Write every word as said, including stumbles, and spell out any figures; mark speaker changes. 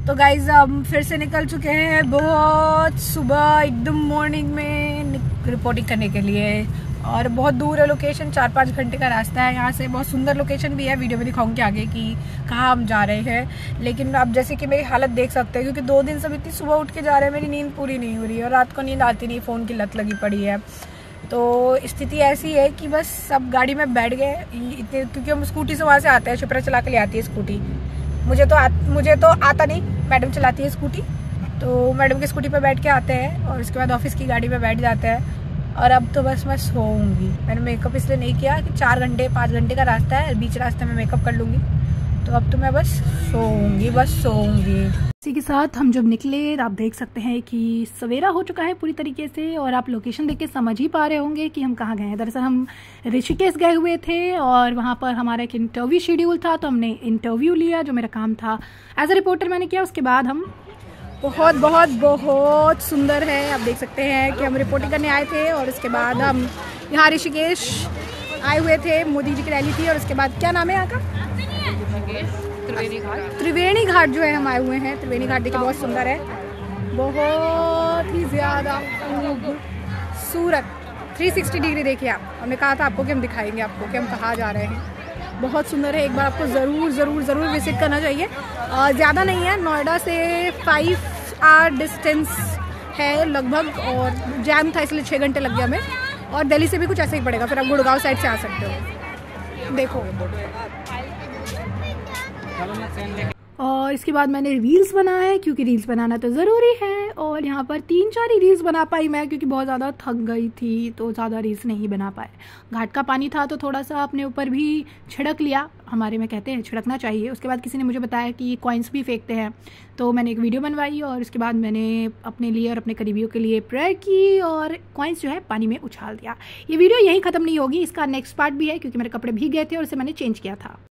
Speaker 1: तो गाइज हम फिर से निकल चुके हैं बहुत सुबह एकदम मॉर्निंग में रिपोर्टिंग करने के लिए। और बहुत दूर है लोकेशन, चार पाँच घंटे का रास्ता है यहाँ से। बहुत सुंदर लोकेशन भी है, वीडियो में दिखाऊंगी आगे कि कहाँ हम जा रहे हैं। लेकिन अब जैसे कि मेरी हालत देख सकते हैं, क्योंकि दो दिन से इतनी सुबह उठ के जा रहे हैं, मेरी नींद पूरी नहीं हो रही है और रात को नींद आती नहीं, फ़ोन की लत लगी पड़ी है। तो स्थिति ऐसी है कि बस सब गाड़ी में बैठ गए इतने, क्योंकि हम स्कूटी से वहाँ से आते हैं। शिप्रा चला के ले आती है स्कूटी, मुझे तो आ, मुझे तो आता नहीं, मैडम चलाती है स्कूटी। तो मैडम की स्कूटी पे बैठ के आते हैं और उसके बाद ऑफिस की गाड़ी पे बैठ जाते हैं। और अब तो बस मैं सोऊंगी। मैंने मेकअप इसलिए नहीं किया कि चार घंटे पाँच घंटे का रास्ता है, बीच रास्ते में मेकअप कर लूँगी। तो अब तो मैं बस सोऊंगी, बस सोऊंगी। इसी के साथ हम जब निकले, आप देख सकते हैं कि सवेरा हो चुका है पूरी तरीके से। और आप लोकेशन देख के समझ ही पा रहे होंगे कि हम कहाँ गए हैं। दरअसल हम ऋषिकेश गए हुए थे और वहाँ पर हमारा एक इंटरव्यू शेड्यूल था, तो हमने इंटरव्यू लिया, जो मेरा काम था एज अ रिपोर्टर मैंने किया। उसके बाद हम बहुत बहुत बहुत सुंदर है, आप देख सकते हैं कि हम रिपोर्टिंग करने आए थे। और उसके बाद हम यहाँ ऋषिकेश आए हुए थे, मोदी जी की रैली थी। और उसके बाद क्या नाम है यहाँ का? त्रिवेणी घाट। त्रिवेणी घाट जो है हम आए हुए हैं। त्रिवेणी घाट देखिए बहुत सुंदर है, बहुत ही ज़्यादा खूबसूरत। तीन सौ साठ डिग्री देखिए आप। हमने कहा था आपको कि हम दिखाएंगे आपको कि हम कहाँ जा रहे हैं। बहुत सुंदर है, एक बार आपको ज़रूर ज़रूर ज़रूर विजिट करना चाहिए। ज़्यादा नहीं है, नोएडा से फाइव आवर डिस्टेंस है लगभग। और जैम था इसलिए छः घंटे लग गया हमें। और दिल्ली से भी कुछ ऐसा ही पड़ेगा, फिर आप गुड़गांव साइड से आ सकते हो। देखो, और इसके बाद मैंने रील्स बनाए, क्योंकि रील्स बनाना तो ज़रूरी है। और यहाँ पर तीन चार ही रील्स बना पाई मैं, क्योंकि बहुत ज़्यादा थक गई थी, तो ज़्यादा रील्स नहीं बना पाए। घाट का पानी था तो थोड़ा सा अपने ऊपर भी छिड़क लिया, हमारे में कहते हैं छिड़कना चाहिए। उसके बाद किसी ने मुझे बताया कि कॉइन्स भी फेंकते हैं, तो मैंने एक वीडियो बनवाई। और उसके बाद मैंने अपने लिए और अपने करीबियों के लिए प्रेयर की और कॉइन्स जो है पानी में उछाल दिया। ये वीडियो यहीं ख़त्म नहीं होगी, इसका नेक्स्ट पार्ट भी है, क्योंकि मेरे कपड़े भीग गए थे और उसे मैंने चेंज किया था।